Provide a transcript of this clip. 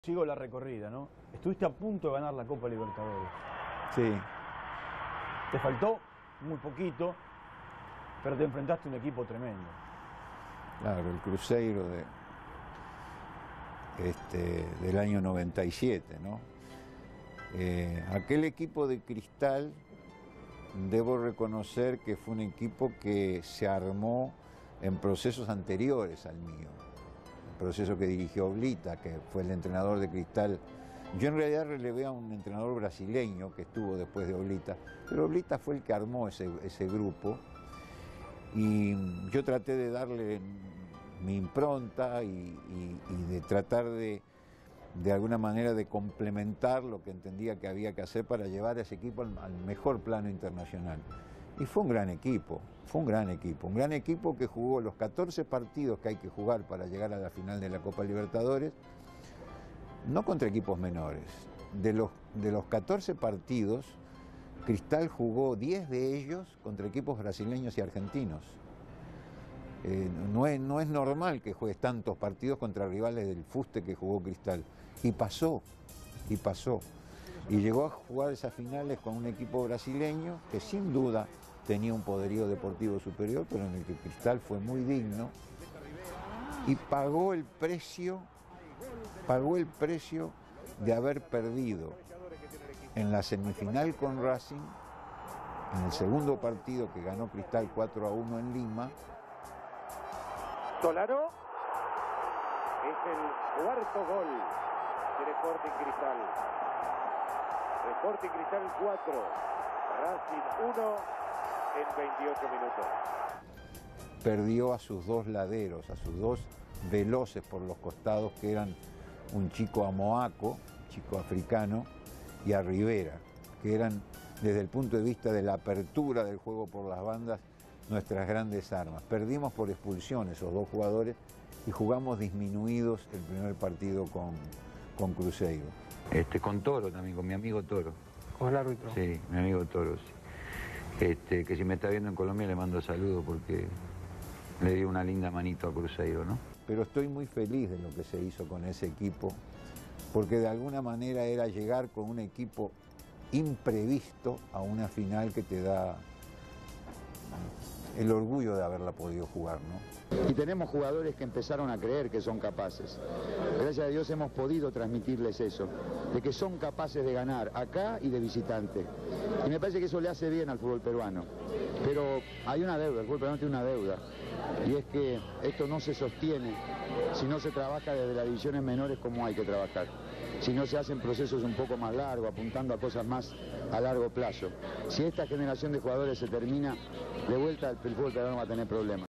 Sigo la recorrida, ¿no? Estuviste a punto de ganar la Copa Libertadores. Sí. Te faltó muy poquito, pero te enfrentaste a un equipo tremendo. Claro, el Cruzeiro del año 97, ¿no? Aquel equipo de Cristal, debo reconocer que fue un equipo que se armó en procesos anteriores al mío. El proceso que dirigió Oblita, que fue el entrenador de Cristal. Yo en realidad relevé a un entrenador brasileño que estuvo después de Oblita, pero Oblita fue el que armó ese grupo y yo traté de darle mi impronta y de tratar de alguna manera de complementar lo que entendía que había que hacer para llevar a ese equipo al mejor plano internacional. Y fue un gran equipo, un gran equipo que jugó los 14 partidos que hay que jugar para llegar a la final de la Copa Libertadores, no contra equipos menores. De los 14 partidos, Cristal jugó 10 de ellos contra equipos brasileños y argentinos. No es normal que juegues tantos partidos contra rivales del fuste que jugó Cristal. Y pasó. Y llegó a jugar esas finales con un equipo brasileño que sin duda tenía un poderío deportivo superior, pero en el que Cristal fue muy digno y pagó el precio de haber perdido en la semifinal con Racing, en el segundo partido que ganó Cristal 4-1 en Lima. Solano es el cuarto gol del Sporting Cristal. Sporting Cristal 4, Racing 1 en 28 minutos. Perdió a sus dos laderos, a sus dos veloces por los costados, que eran un chico Amoaco, chico africano, y a Rivera, que eran, desde el punto de vista de la apertura del juego por las bandas, nuestras grandes armas. Perdimos por expulsión esos dos jugadores y jugamos disminuidos el primer partido con Cruzeiro. Con Toro también, con mi amigo Toro. ¿Con el árbitro? Sí, mi amigo Toro, sí. Que si me está viendo en Colombia le mando saludos porque le dio una linda manito a Cruzeiro, ¿no? Pero estoy muy feliz de lo que se hizo con ese equipo, porque de alguna manera era llegar con un equipo imprevisto a una final que te da el orgullo de haberla podido jugar, ¿no? Y tenemos jugadores que empezaron a creer que son capaces. Gracias a Dios hemos podido transmitirles eso, de que son capaces de ganar acá y de visitante. Y me parece que eso le hace bien al fútbol peruano. Pero hay una deuda, el fútbol peruano tiene una deuda, y es que esto no se sostiene si no se trabaja desde las divisiones menores como hay que trabajar. Si no se hacen procesos un poco más largos, apuntando a cosas más a largo plazo. Si esta generación de jugadores se termina, de vuelta el fútbol peruano va a tener problemas.